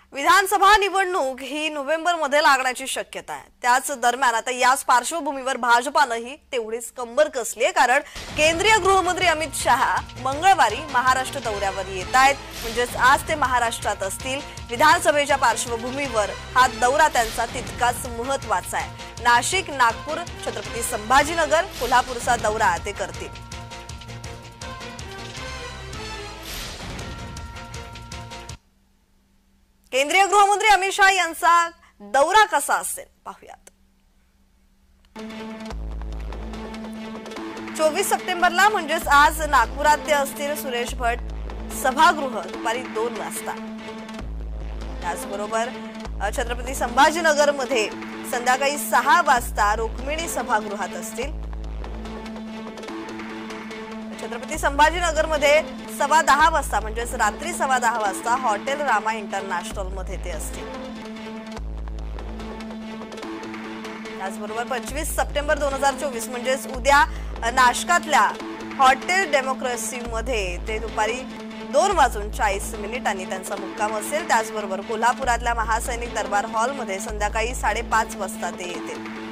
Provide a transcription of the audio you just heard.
विधानसभा निवडणूक ही नोव्हेंबरमध्ये लागण्याची शक्यता आहे। त्याच दरम्यान आता याच पार्श्वभूमीवर भाजपानेही तेवढीच कंबर कसली आहे, कारण केंद्रीय गृहमंत्री अमित शहा मंगळवारी महाराष्ट्र दौऱ्यावर येत आहेत। म्हणजेच आज ते महाराष्ट्रात असतील। विधानसभेच्या पार्श्वभूमीवर हा दौरा त्यांचा तितकाच महत्त्वाचा आहे। नाशिक, नागपूर, छत्रपती संभाजीनगर, कोल्हापूरचा दौरा ते करतील। केंद्रीय गृहमंत्री अमित शहा यांचा दौरा कसा असेल पाहूयात। 24 सप्टेंबरला म्हणजेच आज नागपुरात ते असतील सुरेश भट सभागृह दुपारी 2 वाजता। त्याचबरोबर छत्रपती संभाजीनगर मध्ये संध्याकाळी 6 वाजता रुक्मिणी सभागृहात असतील। छत्रपती संभाजीनगर मध्ये 10:15 वाजता म्हणजेच रात्री 10:15 वाजता हॉटेल रामा इंटरनॅशनल मध्ये ते असतील। त्याचबरोबर 25 सप्टेंबर 2024 म्हणजेच उद्या नाशकातल्या हॉटेल डेमोक्रेसी मध्ये ते दुपारी 2:40 त्यांचा मुक्काम असेल। त्याचबरोबर कोल्हापुरातल्या महासैनिक दरबार हॉल मध्ये संध्याकाळी 5:30 वाजता ते येतील।